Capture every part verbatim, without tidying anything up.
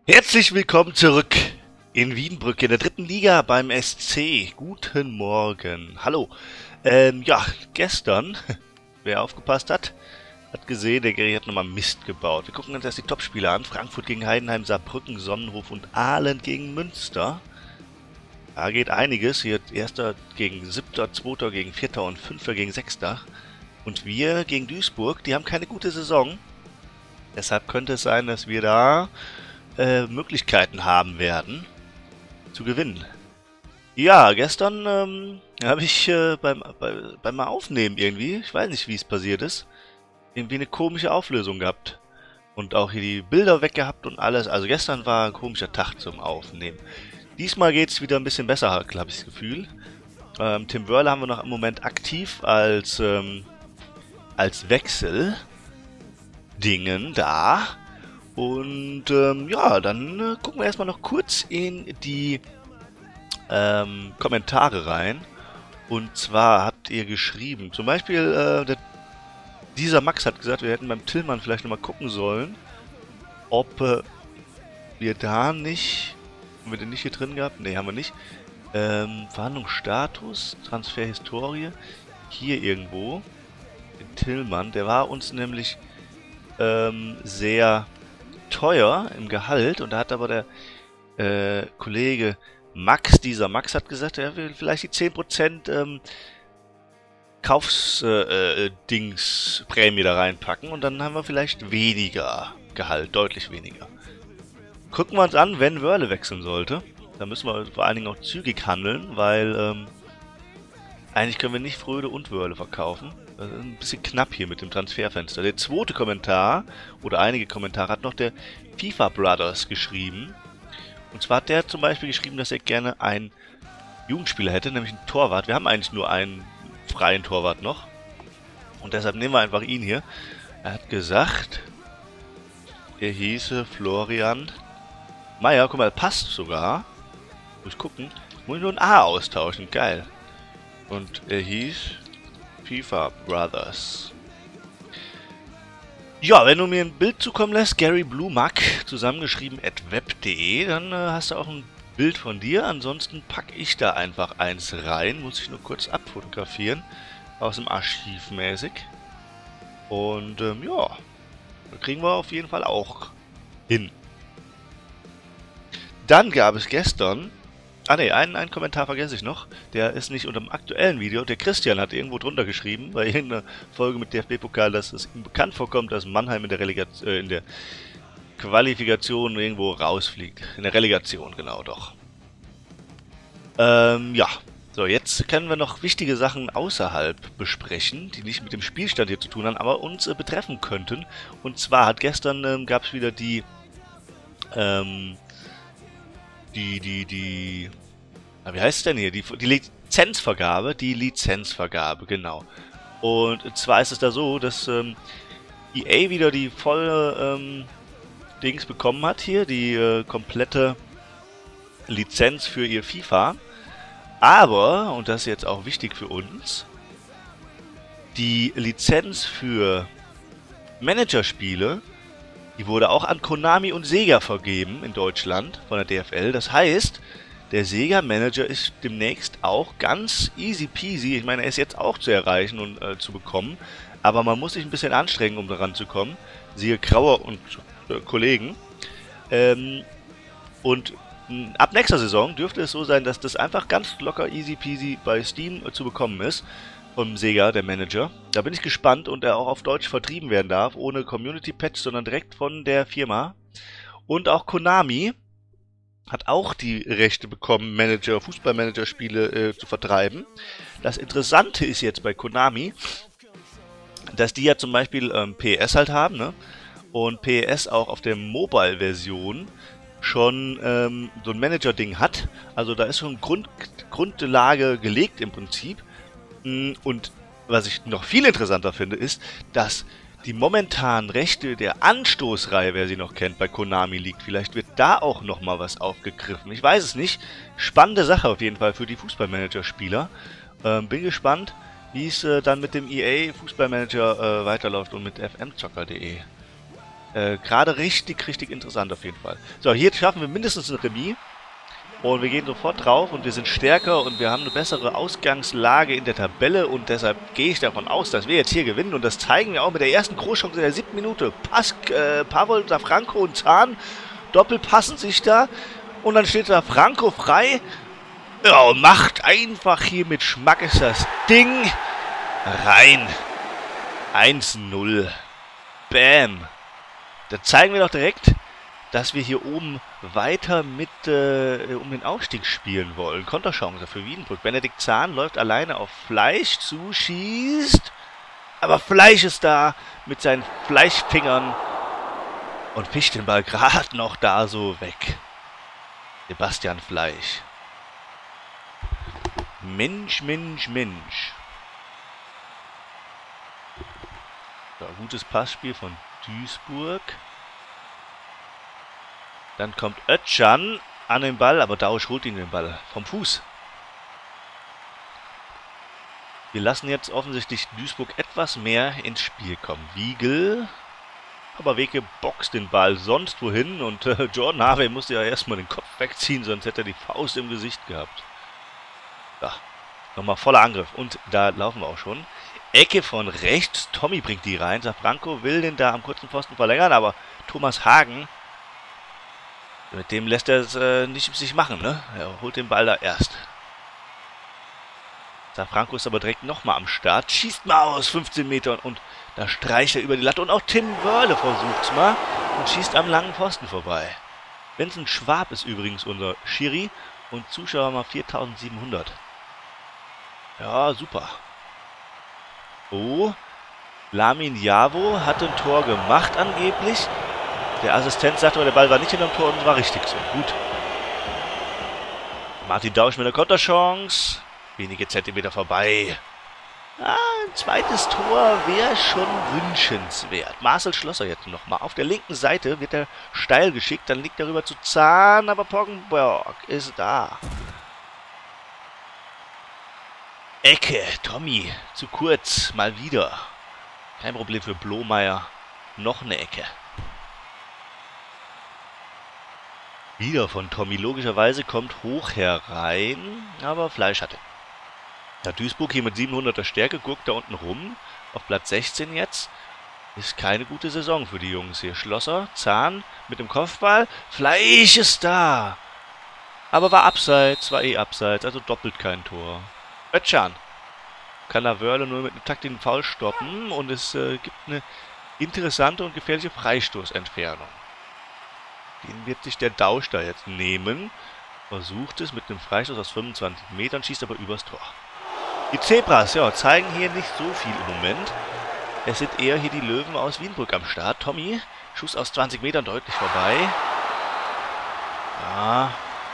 Herzlich willkommen zurück in Wiedenbrück in der dritten Liga beim S C. Guten Morgen. Hallo. Ähm, ja, gestern, wer aufgepasst hat, hat gesehen, der Gary hat nochmal Mist gebaut. Wir gucken uns erst die Topspiele an. Frankfurt gegen Heidenheim, Saarbrücken, Sonnenhof und Aalen gegen Münster. Da geht einiges. Hier Erster gegen Siebter, Zweiter gegen Vierter und Fünfter gegen Sechster. Und wir gegen Duisburg, die haben keine gute Saison. Deshalb könnte es sein, dass wir da Äh, Möglichkeiten haben werden, zu gewinnen. Ja, gestern ähm, habe ich äh, beim, bei, beim Aufnehmen irgendwie, ich weiß nicht, wie es passiert ist, irgendwie eine komische Auflösung gehabt. Und auch hier die Bilder weggehabt und alles. Also gestern war ein komischer Tag zum Aufnehmen. Diesmal geht es wieder ein bisschen besser, habe ich das Gefühl. Ähm, Tim Wörle haben wir noch im Moment aktiv als, ähm, als Wechsel-Dingen da. Und ähm, ja, dann äh, gucken wir erstmal noch kurz in die ähm, Kommentare rein. Und zwar habt ihr geschrieben, zum Beispiel, äh, der, dieser Max hat gesagt, wir hätten beim Tillmann vielleicht nochmal gucken sollen, ob äh, wir da nicht, haben wir den nicht hier drin gehabt? Ne, haben wir nicht. Ähm, Verhandlungsstatus, Transferhistorie, hier irgendwo, den Tillmann, der war uns nämlich ähm, sehr teuer im Gehalt, und da hat aber der äh, Kollege Max, dieser Max hat gesagt, er will vielleicht die zehn Prozent ähm, Kaufsdings-Prämie äh, da reinpacken, und dann haben wir vielleicht weniger Gehalt, deutlich weniger. Gucken wir uns an, wenn Wörle wechseln sollte. Da müssen wir vor allen Dingen auch zügig handeln, weil ähm, eigentlich können wir nicht Fröde und Wörle verkaufen. Das ist ein bisschen knapp hier mit dem Transferfenster. Der zweite Kommentar, oder einige Kommentare, hat noch der FIFA Brothers geschrieben. Und zwar hat der zum Beispiel geschrieben, dass er gerne einen Jugendspieler hätte, nämlich einen Torwart. Wir haben eigentlich nur einen freien Torwart noch. Und deshalb nehmen wir einfach ihn hier. Er hat gesagt, er hieße Florian Meier. Guck mal, passt sogar. Muss ich gucken. Muss ich nur ein A austauschen. Geil. Und er hieß FIFA Brothers. Ja, wenn du mir ein Bild zukommen lässt, Gary Blue Mac, zusammengeschrieben at web punkt de, dann äh, hast du auch ein Bild von dir. Ansonsten packe ich da einfach eins rein. Muss ich nur kurz abfotografieren. Aus dem Archiv mäßig. Und ähm, ja, da kriegen wir auf jeden Fall auch hin. Dann gab es gestern... Ah ne, einen, einen Kommentar vergesse ich noch. Der ist nicht unter dem aktuellen Video. Der Christian hat irgendwo drunter geschrieben, bei irgendeiner Folge mit D F B-Pokal, dass es ihm bekannt vorkommt, dass Mannheim in der, Relegation, äh, in der Qualifikation irgendwo rausfliegt. In der Relegation, genau doch. Ähm, ja. So, jetzt können wir noch wichtige Sachen außerhalb besprechen, die nicht mit dem Spielstand hier zu tun haben, aber uns äh, betreffen könnten. Und zwar hat gestern ähm, gab es wieder die... Ähm, Die, die, die, na, wie heißt es denn hier? Die, die Lizenzvergabe, die Lizenzvergabe, genau. Und zwar ist es da so, dass ähm, E A wieder die volle ähm, Dings bekommen hat hier, die äh, komplette Lizenz für ihr FIFA. Aber, und das ist jetzt auch wichtig für uns, die Lizenz für Managerspiele, die wurde auch an Konami und Sega vergeben in Deutschland von der D F L. Das heißt, der Sega Manager ist demnächst auch ganz easy peasy. Ich meine, er ist jetzt auch zu erreichen und äh, zu bekommen. Aber man muss sich ein bisschen anstrengen, um daran zu kommen. Siehe Grauer und äh, Kollegen. Ähm, und mh, ab nächster Saison dürfte es so sein, dass das einfach ganz locker easy peasy bei Steam äh, zu bekommen ist. Vom Sega, der Manager. Da bin ich gespannt, und er auch auf Deutsch vertrieben werden darf, ohne Community-Patch, sondern direkt von der Firma. Und auch Konami hat auch die Rechte bekommen, Manager, Fußballmanager-Spiele äh, zu vertreiben. Das Interessante ist jetzt bei Konami, dass die ja zum Beispiel ähm, P S halt haben, ne? Und P S auch auf der Mobile-Version schon ähm, so ein Manager-Ding hat. Also da ist schon Grund, Grundlage gelegt im Prinzip. Und was ich noch viel interessanter finde, ist, dass die momentanen Rechte der Anstoßreihe, wer sie noch kennt, bei Konami liegt. Vielleicht wird da auch nochmal was aufgegriffen. Ich weiß es nicht. Spannende Sache auf jeden Fall für die Fußballmanager-Spieler. Ähm, bin gespannt, wie es äh, dann mit dem E A Fußballmanager äh, weiterläuft und mit f m zocker punkt de. Äh, gerade richtig, richtig interessant auf jeden Fall. So, hier schaffen wir mindestens ein Remis. Und wir gehen sofort drauf und wir sind stärker und wir haben eine bessere Ausgangslage in der Tabelle. Und deshalb gehe ich davon aus, dass wir jetzt hier gewinnen. Und das zeigen wir auch mit der ersten Großchance in der siebten Minute. Pass, äh, Pavol, Franco und Zahn doppelt passen sich da. Und dann steht da Franco frei. Ja, und macht einfach hier mit Schmackes das Ding rein. eins null. Bam. Da zeigen wir doch direkt, dass wir hier oben weiter mit äh, um den Aufstieg spielen wollen. Konterchance für Wiedenbrück. Benedikt Zahn läuft alleine auf Fleisch zu, schießt. Aber Fleisch ist da mit seinen Fleischfingern und fischt den Ball gerade noch da so weg. Sebastian Fleisch. Mensch, Mensch, Mensch. So, gutes Passspiel von Duisburg. Dann kommt Özcan an den Ball, aber Dausch holt ihn den Ball vom Fuß. Wir lassen jetzt offensichtlich Duisburg etwas mehr ins Spiel kommen. Wiegel, aber Weke boxt den Ball sonst wohin und äh, Jordan Harvey musste ja erstmal den Kopf wegziehen, sonst hätte er die Faust im Gesicht gehabt. Ja, nochmal voller Angriff und da laufen wir auch schon. Ecke von rechts, Tommy bringt die rein. Safranco will den da am kurzen Pfosten verlängern, aber Thomas Hagen, mit dem lässt er es äh, nicht sich machen, ne? Er holt den Ball da erst. Safranco ist aber direkt nochmal am Start, schießt mal aus fünfzehn Metern und da streicht er über die Latte und auch Tim Wörle versucht es mal und schießt am langen Pfosten vorbei. Vincent Schwab ist übrigens unser Schiri und Zuschauer mal viertausendsiebenhundert. Ja, super. Oh, Lamin Javo hat ein Tor gemacht angeblich. Der Assistent sagte, aber der Ball war nicht in dem Tor und es war richtig so. Gut. Martin Dausch mit der Konterchance. Wenige Zentimeter vorbei. Ah, ein zweites Tor wäre schon wünschenswert. Marcel Schlosser jetzt nochmal. Auf der linken Seite wird er steil geschickt. Dann liegt er rüber zu Zahn, aber Poggenburg ist da. Ecke, Tommy, zu kurz, mal wieder. Kein Problem für Blomeyer. Noch eine Ecke. Wieder von Tommy. Logischerweise kommt hoch herein, aber Fleisch hatte. Ja, Duisburg hier mit siebenhunderter Stärke, guckt da unten rum. Auf Platz sechzehn jetzt. Ist keine gute Saison für die Jungs hier. Schlosser, Zahn mit dem Kopfball. Fleisch ist da. Aber war abseits, war eh abseits, also doppelt kein Tor. Özcan kann da Wörle nur mit einem taktischen Foul stoppen und es äh, gibt eine interessante und gefährliche Freistoßentfernung. Den wird sich der Dausch da jetzt nehmen. Versucht es mit einem Freistoß aus fünfundzwanzig Metern, schießt aber übers Tor. Die Zebras, ja, zeigen hier nicht so viel im Moment. Es sind eher hier die Löwen aus Wiedenbrück am Start. Tommy, Schuss aus zwanzig Metern deutlich vorbei. Ja.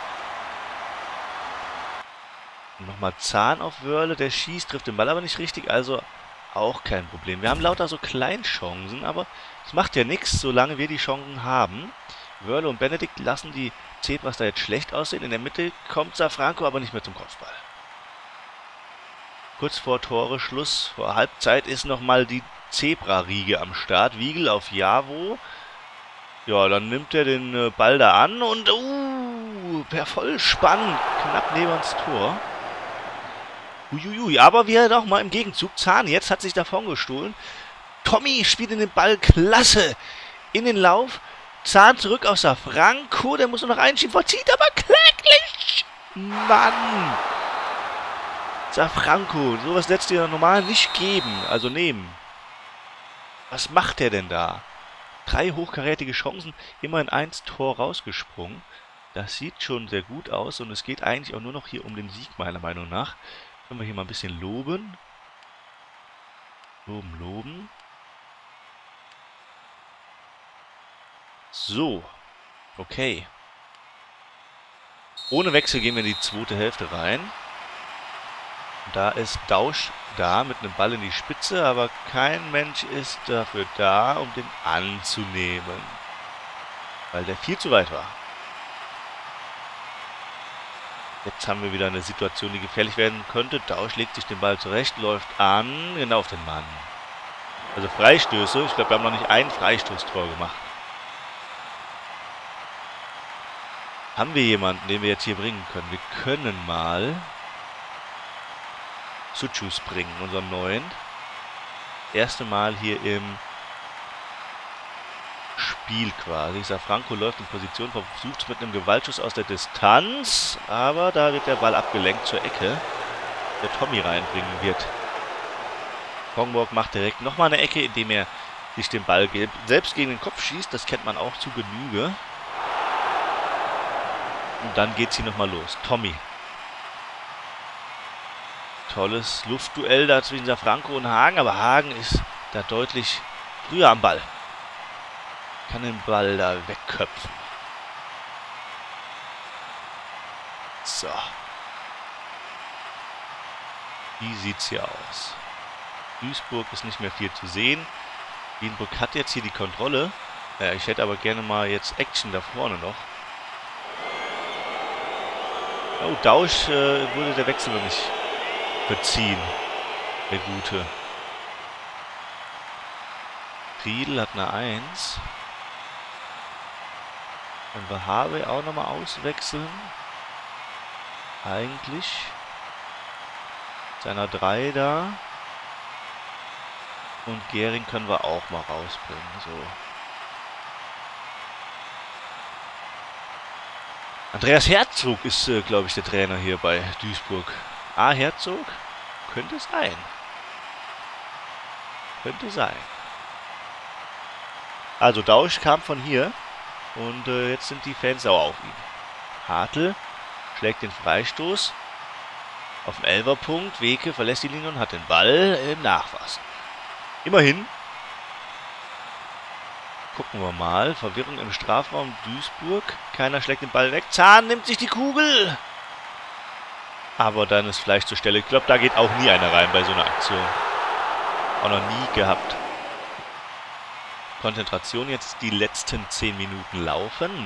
Nochmal Zahn auf Wörle, der schießt, trifft den Ball aber nicht richtig, also auch kein Problem. Wir haben lauter so Kleinchancen, aber es macht ja nichts, solange wir die Chancen haben. Wörle und Benedikt lassen die Zebras da jetzt schlecht aussehen. In der Mitte kommt Safranco aber nicht mehr zum Kopfball. Kurz vor Tore Schluss, vor Halbzeit ist nochmal die Zebra-Riege am Start. Wiegel auf Javo. Ja, dann nimmt er den Ball da an und uh, per Vollspann knapp neben das Tor. Uiuiui, aber wir doch mal im Gegenzug. Zahn jetzt hat sich davon gestohlen. Tommy spielt in den Ball klasse in den Lauf. Zahn zurück auf Safranco, der muss nur noch einschieben, verzieht aber kläglich. Mann. Safranco, sowas lässt dir normal nicht geben, also nehmen. Was macht der denn da? Drei hochkarätige Chancen, immerhin eins Tor rausgesprungen. Das sieht schon sehr gut aus und es geht eigentlich auch nur noch hier um den Sieg, meiner Meinung nach. Können wir hier mal ein bisschen loben. Loben, loben. So. Okay. Ohne Wechsel gehen wir in die zweite Hälfte rein. Da ist Dausch da mit einem Ball in die Spitze, aber kein Mensch ist dafür da, um den anzunehmen. Weil der viel zu weit war. Jetzt haben wir wieder eine Situation, die gefährlich werden könnte. Dausch legt sich den Ball zurecht, läuft an, genau auf den Mann. Also Freistöße. Ich glaube, wir haben noch nicht ein Freistoßtor gemacht. Haben wir jemanden, den wir jetzt hier bringen können? Wir können mal Suchus bringen, unseren neuen. Erste Mal hier im Spiel quasi. Safranco läuft in Position, versucht mit einem Gewaltschuss aus der Distanz, aber da wird der Ball abgelenkt zur Ecke, der Tommy reinbringen wird. Kongborg macht direkt nochmal eine Ecke, indem er sich den Ball selbst gegen den Kopf schießt. Das kennt man auch zu Genüge. Und dann geht sie nochmal los. Tommy. Tolles Luftduell da zwischen Safranco und Hagen, aber Hagen ist da deutlich früher am Ball. Kann den Ball da wegköpfen. So. Wie sieht's hier aus? Duisburg ist nicht mehr viel zu sehen. Wienbrück hat jetzt hier die Kontrolle. Ja, ich hätte aber gerne mal jetzt Action da vorne noch. Oh, Dausch äh, wurde der Wechsel noch nicht verziehen. Der Gute. Riedel hat eine eins. Können wir Harvey auch nochmal auswechseln? Eigentlich. Seiner drei da. Und Gehring können wir auch mal rausbringen. So. Andreas Herzog ist, äh, glaube ich, der Trainer hier bei Duisburg. Ah, Herzog? Könnte sein. Könnte sein. Also Dausch kam von hier. Und äh, jetzt sind die Fans sauer auf ihn. Hartl schlägt den Freistoß. Auf dem Elferpunkt. Weke verlässt die Linie und hat den Ball im Nachfassen. Immerhin. Gucken wir mal. Verwirrung im Strafraum Duisburg. Keiner schlägt den Ball weg. Zahn nimmt sich die Kugel. Aber dann ist Fleisch zur Stelle. Ich glaube, da geht auch nie einer rein bei so einer Aktion. Auch noch nie gehabt. Konzentration, jetzt die letzten zehn Minuten laufen.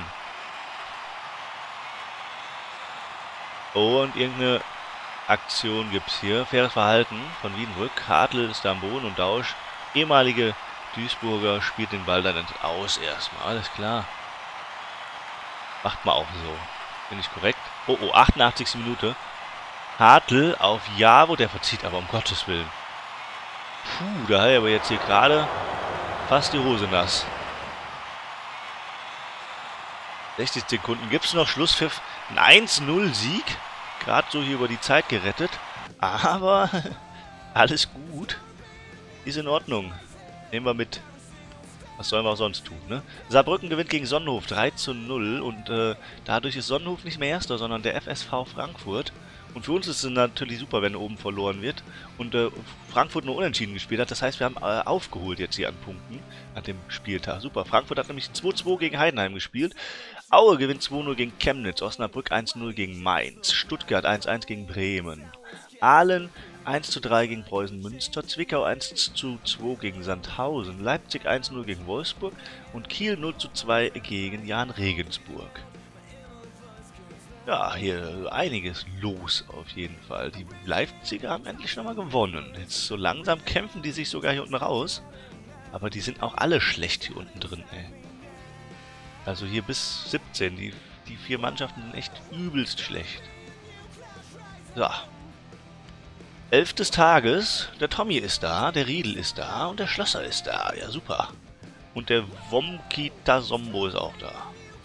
Oh, und irgendeine Aktion gibt es hier. Faires Verhalten von Wiedenbrück. Hartl ist da am Boden und Dausch. Ehemalige Duisburger spielt den Ball dann aus erstmal. Alles klar. Macht man auch so. Bin ich korrekt? Oh, oh, achtundachtzigste Minute. Hartl auf Javo, der verzieht aber um Gottes Willen. Puh, da hat er aber jetzt hier gerade fast die Hose nass. sechzig Sekunden gibt es noch. Schlusspfiff. Ein eins null Sieg. Gerade so hier über die Zeit gerettet. Aber alles gut. Ist in Ordnung. Nehmen wir mit. Was sollen wir auch sonst tun, ne? Saarbrücken gewinnt gegen Sonnenhof drei zu null. Und äh, dadurch ist Sonnenhof nicht mehr Erster, sondern der F S V Frankfurt. Und für uns ist es natürlich super, wenn oben verloren wird. Und äh, Frankfurt nur unentschieden gespielt hat. Das heißt, wir haben äh, aufgeholt jetzt hier an Punkten an dem Spieltag. Super. Frankfurt hat nämlich zwei zwei gegen Heidenheim gespielt. Aue gewinnt zwei null gegen Chemnitz. Osnabrück eins null gegen Mainz. Stuttgart eins eins gegen Bremen. Aalen eins zu drei gegen Preußen Münster. Zwickau eins zu zwei gegen Sandhausen. Leipzig eins null gegen Wolfsburg. Und Kiel null zu zwei gegen Jahn Regensburg. Ja, hier einiges los auf jeden Fall. Die Leipziger haben endlich nochmal gewonnen. Jetzt so langsam kämpfen die sich sogar hier unten raus. Aber die sind auch alle schlecht hier unten drin, ey. Also hier bis siebzehn. Die, die vier Mannschaften sind echt übelst schlecht. So. Elf des Tages. Der Tommy ist da, der Riedel ist da und der Schlosser ist da. Ja, super. Und der Womkita Sombo ist auch da.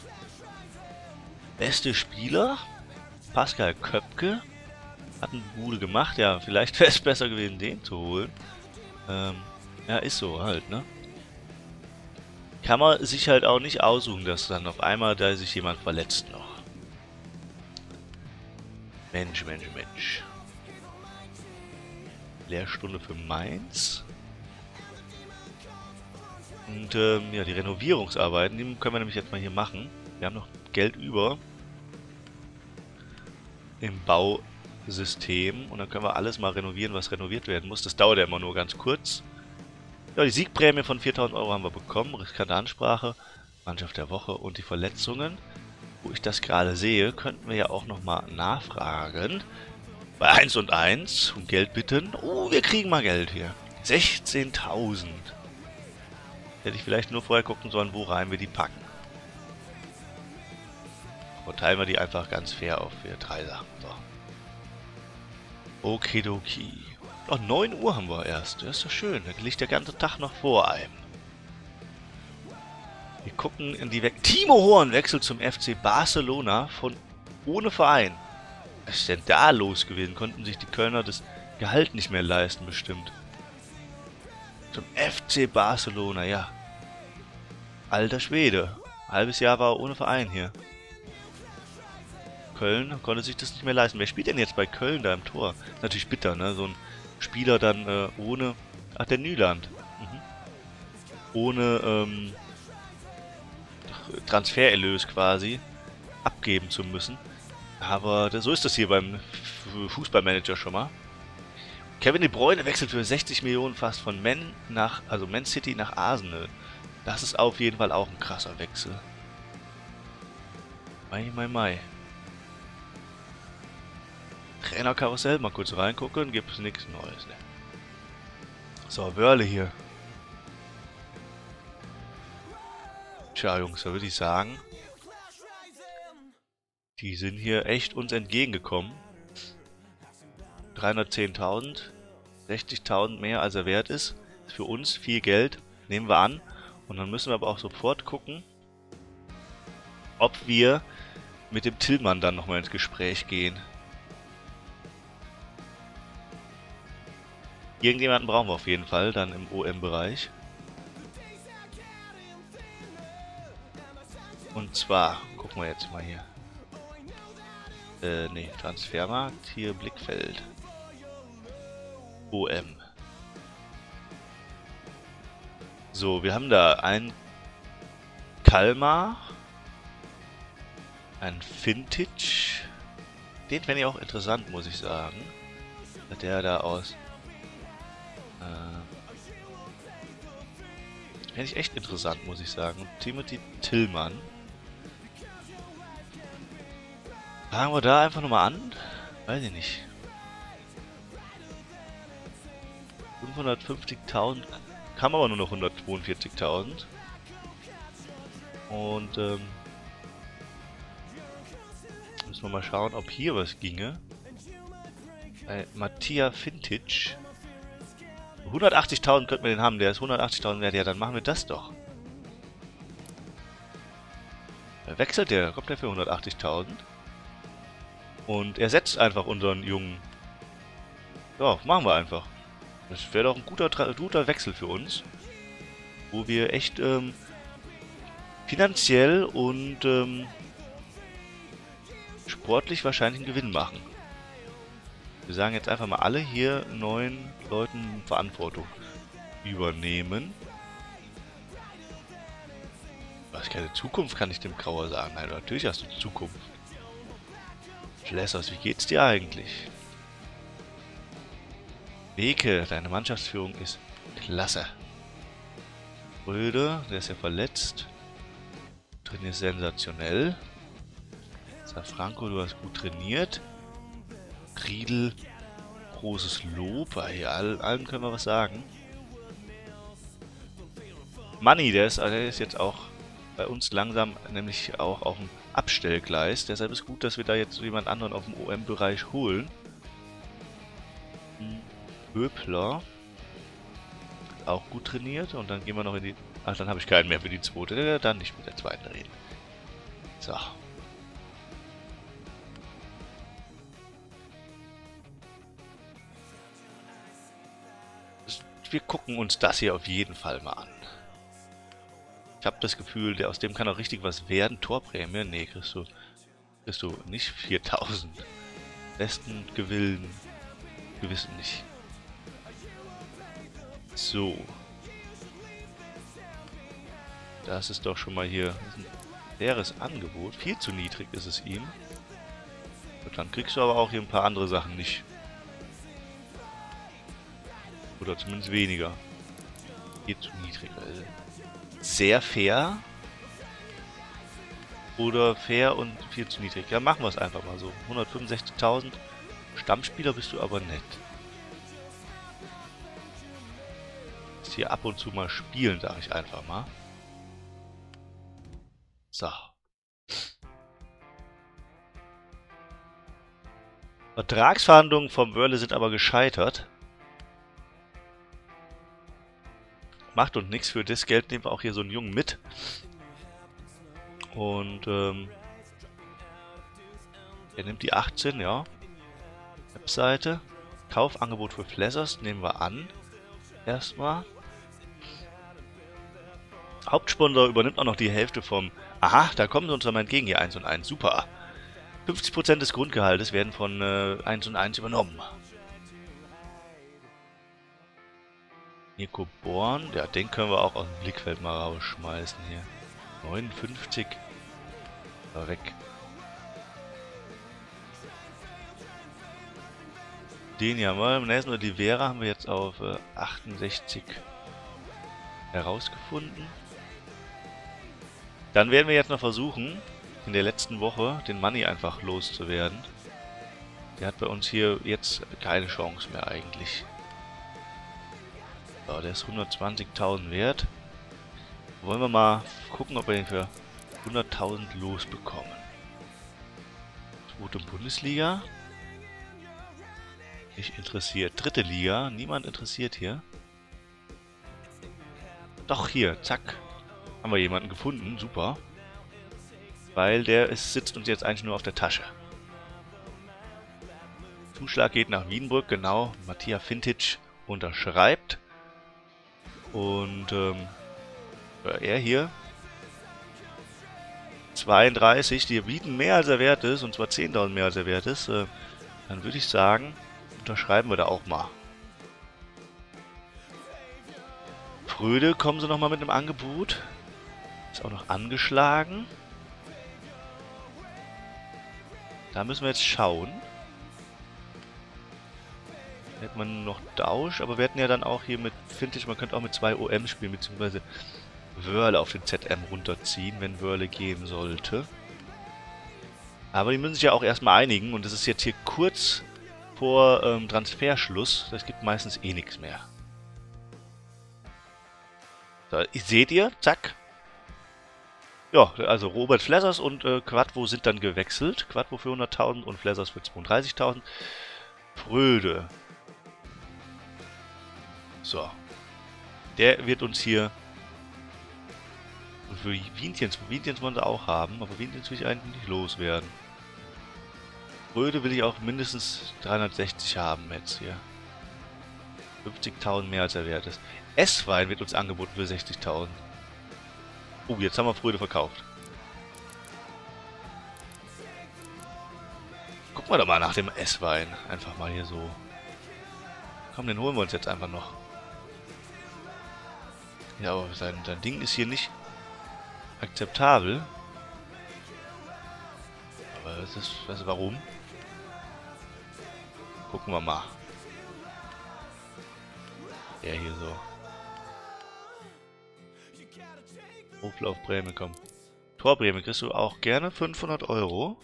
Beste Spieler, Pascal Köpke, hat eine Bude gemacht. Ja, vielleicht wäre es besser gewesen, den zu holen. Ähm, ja, ist so halt, ne? Kann man sich halt auch nicht aussuchen, dass dann auf einmal da sich jemand verletzt noch. Mensch, Mensch, Mensch. Lehrstunde für Mainz. Und ähm, ja, die Renovierungsarbeiten, die können wir nämlich jetzt mal hier machen. Wir haben noch Geld über im Bausystem und dann können wir alles mal renovieren, was renoviert werden muss. Das dauert ja immer nur ganz kurz. Ja, die Siegprämie von viertausend Euro haben wir bekommen. Riskante Ansprache, Mannschaft der Woche und die Verletzungen. Wo ich das gerade sehe, könnten wir ja auch nochmal nachfragen. Bei eins und eins um Geld bitten. Oh, wir kriegen mal Geld hier. sechzehntausend. Hätte ich vielleicht nur vorher gucken sollen, wo rein wir die packen. Verteilen wir die einfach ganz fair auf wir drei Sachen. So. Okidoki. Oh, neun Uhr haben wir erst. Das ist doch schön. Da liegt der ganze Tag noch vor einem. Wir gucken in die Weg. Timo Horn wechselt zum F C Barcelona von ohne Verein. Was ist denn da los gewesen? Konnten sich die Kölner das Gehalt nicht mehr leisten, bestimmt. Zum F C Barcelona, ja. Alter Schwede. Ein halbes Jahr war er ohne Verein hier. Köln konnte sich das nicht mehr leisten. Wer spielt denn jetzt bei Köln da im Tor? Natürlich bitter, ne? So ein Spieler dann äh, ohne... Ach, der Nyland. Mhm. Ohne ähm, Transfererlös quasi abgeben zu müssen. Aber so ist das hier beim Fußballmanager schon mal. Kevin De Bruyne wechselt für sechzig Millionen fast von Man nach, also Man City nach Arsenal. Das ist auf jeden Fall auch ein krasser Wechsel. Mai, mai, mai. Trainerkarussell, mal kurz reingucken, gibt es nichts Neues. Ne? So, Wörle hier. Tja, Jungs, da würde ich sagen, die sind hier echt uns entgegengekommen. dreihundertzehntausend, sechzigtausend mehr als er wert ist. Ist für uns viel Geld, nehmen wir an. Und dann müssen wir aber auch sofort gucken, ob wir mit dem Tillmann dann nochmal ins Gespräch gehen. Irgendjemanden brauchen wir auf jeden Fall, dann im O M-Bereich. Und zwar, gucken wir jetzt mal hier. Äh, ne, Transfermarkt, hier Blickfeld. O M. So, wir haben da einen Kalmar. Ein Vintage. Den fände ich auch interessant, muss ich sagen. Der da aus... Fände ich echt interessant, muss ich sagen. Und Timothy Tillmann. Fangen wir da einfach nochmal an? Weiß ich nicht. fünfhundertfünfzigtausend. Kam aber nur noch hundertzweiundvierzigtausend. Und, ähm... müssen wir mal schauen, ob hier was ginge. Bei Mattia Vintage. hundertachtzigtausend könnten wir den haben, der ist hundertachtzigtausend wert. Ja, dann machen wir das doch. Wechselt der, kommt der für hundertachtzigtausend. Und ersetzt einfach unseren Jungen. Ja, machen wir einfach. Das wäre doch ein guter, guter Wechsel für uns. Wo wir echt ähm, finanziell und ähm, sportlich wahrscheinlich einen Gewinn machen. Wir sagen jetzt einfach mal alle hier neun Leuten Verantwortung übernehmen. Was, keine Zukunft, kann ich dem Grauer sagen. Nein, natürlich hast du Zukunft. Schlessers, wie geht's dir eigentlich? Beke, deine Mannschaftsführung ist klasse. Röde, der ist ja verletzt. Trainierst sensationell. Safranco, du hast gut trainiert. Riedel, großes Lob. Bei allen können wir was sagen. Manni, der ist, der ist jetzt auch bei uns langsam, nämlich auch auf dem Abstellgleis. Deshalb ist gut, dass wir da jetzt jemand anderen auf dem O M-Bereich holen. Höpler. Auch gut trainiert. Und dann gehen wir noch in die... Ach, dann habe ich keinen mehr für die zweite. Dann nicht mit der zweiten reden. So. Wir gucken uns das hier auf jeden Fall mal an. Ich habe das Gefühl, der, aus dem kann auch richtig was werden. Torprämie? Nee, kriegst du, kriegst du nicht viertausend. Besten Gewillen. Gewissen nicht. So. Das ist doch schon mal hier ein faires Angebot. Viel zu niedrig ist es ihm. Und dann kriegst du aber auch hier ein paar andere Sachen nicht. Oder zumindest weniger. Hier zu niedrig. Also sehr fair. Oder fair und viel zu niedrig. Ja, machen wir es einfach mal so. hundertfünfundsechzigtausend. Stammspieler bist du aber nett. Ist hier ab und zu mal spielen, sage ich einfach mal. So. Vertragsverhandlungen vom Wörle sind aber gescheitert. Macht uns nichts. Für das Geld nehmen wir auch hier so einen Jungen mit. Und, ähm... er nimmt die achtzehn, ja. Webseite. Kaufangebot für Flessers nehmen wir an. Erstmal. Hauptsponsor übernimmt auch noch die Hälfte vom... Aha, da kommen sie uns nochmal entgegen, hier eins und eins. Super. fünfzig Prozent des Grundgehaltes werden von äh, eins und eins übernommen. Nico Born, ja, den können wir auch aus dem Blickfeld mal rausschmeißen hier. neunundfünfzig. Da weg. Den ja mal, Nelson oder die Vera haben wir jetzt auf äh, achtundsechzig herausgefunden. Dann werden wir jetzt noch versuchen, in der letzten Woche den Money einfach loszuwerden. Der hat bei uns hier jetzt keine Chance mehr eigentlich. So, der ist hundertzwanzigtausend wert. Wollen wir mal gucken, ob wir den für hunderttausend losbekommen. Zweite Bundesliga. Nicht interessiert. Dritte Liga. Niemand interessiert hier. Doch, hier. Zack. Haben wir jemanden gefunden. Super. Weil der ist, sitzt uns jetzt eigentlich nur auf der Tasche. Zuschlag geht nach Wienburg. Genau. Matthias Vintage unterschreibt. Und ähm, er hier. zweiunddreißig. Die bieten mehr als er wert ist. Und zwar zehntausend mehr als er wert ist. Äh, dann würde ich sagen, unterschreiben wir da auch mal. Fröde, kommen sie nochmal mit einem Angebot. Ist auch noch angeschlagen. Da müssen wir jetzt schauen. Hätte man noch Dausch, aber wir hätten ja dann auch hier mit Vintage, man könnte auch mit zwei O M spielen, beziehungsweise Wörle auf den Z M runterziehen, wenn Wörle gehen sollte. Aber die müssen sich ja auch erstmal einigen und es ist jetzt hier kurz vor ähm, Transferschluss. Das gibt meistens eh nichts mehr. So, seht ihr? Zack. Ja, also Robert Flessers und äh, Quadvo sind dann gewechselt. Quadvo für hunderttausend und Flessers für zweiunddreißigtausend. Fröde. So. Der wird uns hier... Und für Wientjens, Wientjens wollen sie auch haben, aber Wientjens will ich eigentlich nicht loswerden. Fröde will ich auch mindestens dreihundertsechzig haben jetzt hier. fünfzigtausend mehr als er wert ist. S-Wein wird uns angeboten für sechzigtausend. Oh, jetzt haben wir Fröde verkauft. Gucken wir doch mal nach dem S-Wein. Einfach mal hier so. Komm, den holen wir uns jetzt einfach noch. Ja, aber sein, sein Ding ist hier nicht akzeptabel. Aber das ist... Also warum? Gucken wir mal. Der hier so. Hoflauf Bremen, komm. Tor Bremen kriegst du auch gerne fünfhundert Euro.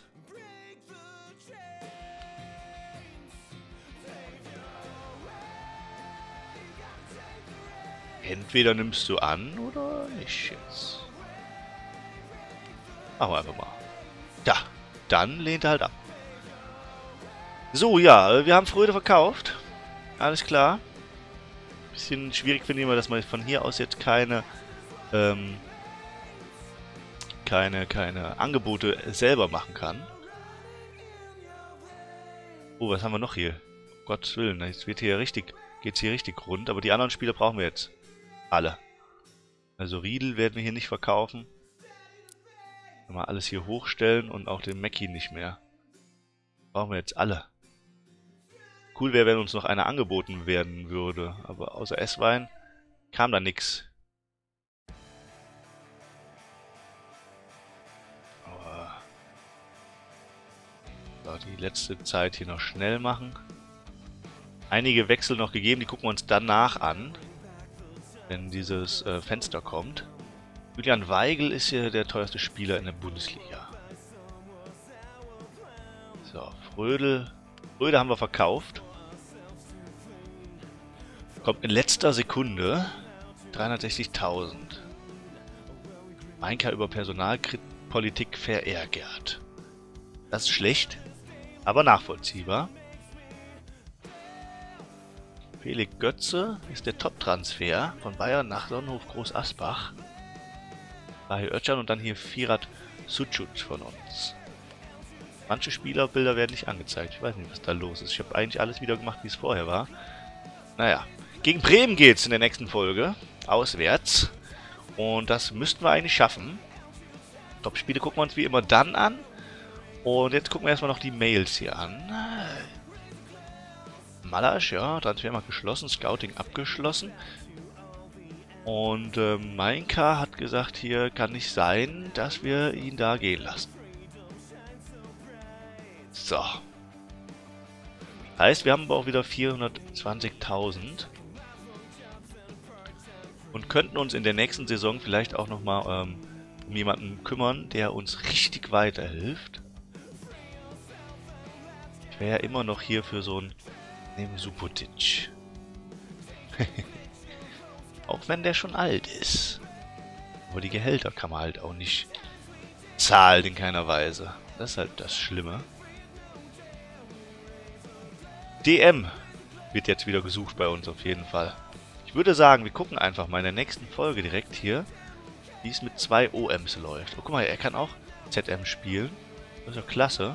Entweder nimmst du an oder nicht jetzt. Machen wir einfach mal. Ja, dann lehnt er halt ab. So, ja, wir haben Fröde verkauft. Alles klar. Bisschen schwierig finde ich immer, dass man von hier aus jetzt keine, ähm, keine, keine Angebote selber machen kann. Oh, was haben wir noch hier? Um Gottes Willen, jetzt wird hier richtig, geht's hier richtig rund, aber die anderen Spieler brauchen wir jetzt. Alle. Also Riedel werden wir hier nicht verkaufen. Mal alles hier hochstellen und auch den Mackie nicht mehr. Brauchen wir jetzt alle. Cool wäre, wenn uns noch einer angeboten werden würde. Aber außer S-Wein kam da nix. Aber so, die letzte Zeit hier noch schnell machen. Einige Wechsel noch gegeben, die gucken wir uns danach an. Wenn dieses äh, Fenster kommt. Julian Weigel ist hier der teuerste Spieler in der Bundesliga. So, Frödel. Fröde haben wir verkauft. Kommt in letzter Sekunde. dreihundertsechzigtausend. Meinka über Personalpolitik verärgert. Das ist schlecht. aber nachvollziehbar. Felix Götze ist der Top-Transfer von Bayern nach Sonnenhof Groß Asbach. Bahir Özcan und dann hier Firat Suçut von uns. Manche Spielerbilder werden nicht angezeigt. Ich weiß nicht, was da los ist. Ich habe eigentlich alles wieder gemacht, wie es vorher war. Naja. Gegen Bremen geht's in der nächsten Folge. Auswärts. Und das müssten wir eigentlich schaffen. Top-Spiele gucken wir uns wie immer dann an. Und jetzt gucken wir erstmal noch die Mails hier an. Malasch, ja, Transfermarkt geschlossen, Scouting abgeschlossen. Und äh, Mainka hat gesagt, hier kann nicht sein, dass wir ihn da gehen lassen. So. Heißt, wir haben aber auch wieder vierhundertzwanzigtausend. Und könnten uns in der nächsten Saison vielleicht auch nochmal ähm, um jemanden kümmern, der uns richtig weiterhilft. Ich wäre ja immer noch hier für so ein Neben Subotic. Auch wenn der schon alt ist. Aber die Gehälter kann man halt auch nicht zahlen in keiner Weise. Das ist halt das Schlimme. D M wird jetzt wieder gesucht bei uns auf jeden Fall. Ich würde sagen, wir gucken einfach mal in der nächsten Folge direkt hier, wie es mit zwei O Ms läuft. Oh, guck mal, er kann auch Z M spielen. Das ist ja klasse.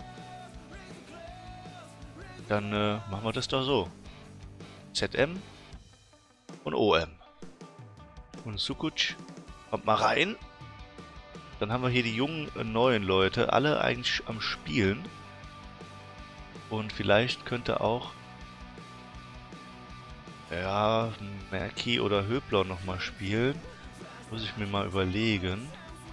Dann äh, machen wir das doch so. Z M und O M. Und Sukuc kommt mal rein. Dann haben wir hier die jungen, äh, neuen Leute, alle eigentlich am Spielen. Und vielleicht könnte auch ja, Merki oder Höbler nochmal spielen. Muss ich mir mal überlegen.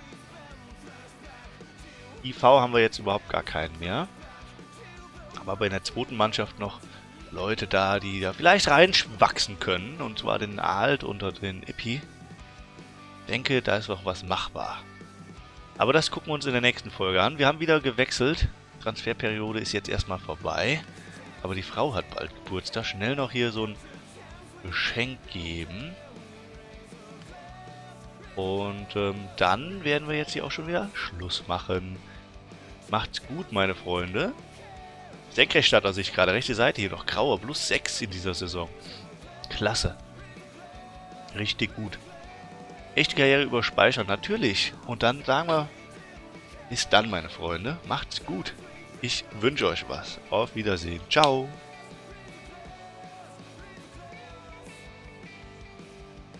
I V haben wir jetzt überhaupt gar keinen mehr. Aber in der zweiten Mannschaft noch Leute da, die da vielleicht reinwachsen können. Und zwar den Alt unter den Ippi. Ich denke, da ist noch was machbar. Aber das gucken wir uns in der nächsten Folge an. Wir haben wieder gewechselt. Transferperiode ist jetzt erstmal vorbei. Aber die Frau hat bald Geburtstag. Schnell noch hier so ein Geschenk geben. Und ähm, dann werden wir jetzt hier auch schon wieder Schluss machen. Macht's gut, meine Freunde. Senkrechtstarter sehe ich gerade, rechte Seite hier noch grauer, plus sechs in dieser Saison. Klasse. Richtig gut. Echte Karriere überspeichern, natürlich. Und dann sagen wir, bis dann, meine Freunde. Macht's gut. Ich wünsche euch was. Auf Wiedersehen. Ciao.